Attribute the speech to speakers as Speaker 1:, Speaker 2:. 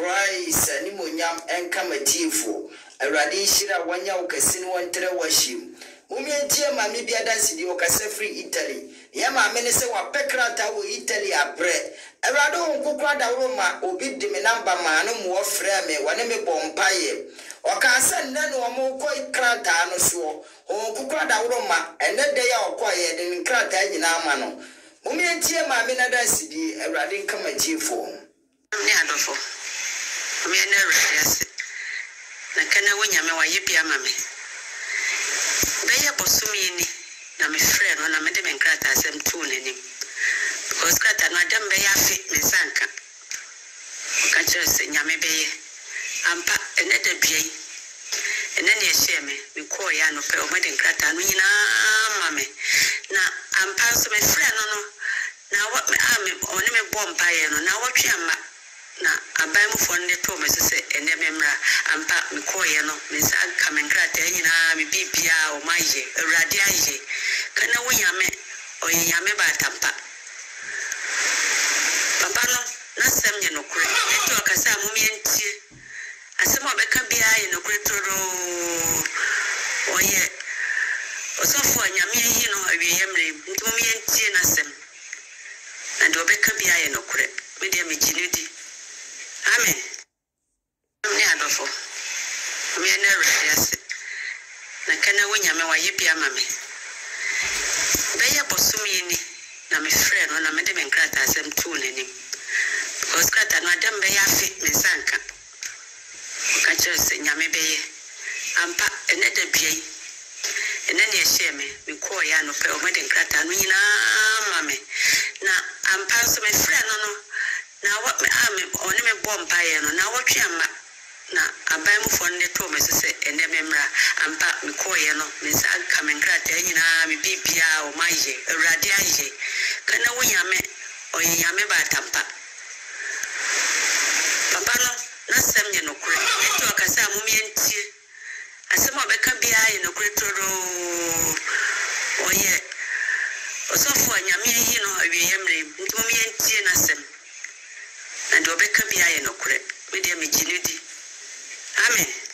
Speaker 1: Christ animonyam enkamatiefo awurade hira wanya ukasini wontere washim mumientie mami bia dansi di okase free Italy ya mame ne se wa pekrata wo Italy abre awurade onkukwa da roma obi de me number ma no mo frɛ me wane me bompaye okasa nna no mo ko krata no so onkukwa da roma ene de ya okoye de krata nyina ama no mumientie mame na dansi di awurade enkamatiefo
Speaker 2: ne adofo me na radiase na kana wonya me waye bia mame beye bosumi ni na me frɛ no na me de me nkrata asem tu n'anim because krata no adam be yafe me sanka ka kire se nyame beye ampa ene da biai ene ne ehye me ko ya no pe o me de nkrata no nyina mame na ampa so me frɛ no na what me ame oni me bomba ye no na wotwe ama na abai mu fon de to me se ene memra ampa me koye no me sa ka me nkrata nyina me bibia o maye awurade aye kana wonyame oyame ba tampa papa no na sem nye no kure eto akasa mu mientie asem obeka bia ye no kure toro oye osofo anyame yi no awiyemre mu mientie na sem and obeka bia ye no kure me de me ginidi amen me adofo me na radiase na kana wonya me waye bia mame beye bosumi ni na me frɛ no na me de me nkrata asem tu n'anim because krata no adam be yafe me sanka ka kire se nyame beye ampa ene da biai ene ne ehye me ko ya no pe o me de nkrata no nyina mame na ampa so me frɛ no na what me ame oni me bomba ye no na wotwe ama na abai mu fon de to me se ene memra ampa me koye no me sa ka me nkrata nyina me bibia o maye awurade aye kana wonyame oyame ba tampa papa no na sem nye no kure eto akasa mu mientie asem obeka bia ye no kure toro oye osofo anyame yi no awiyemre ntum mientie na sem and obeka bia ye no kure me de me ginidi amen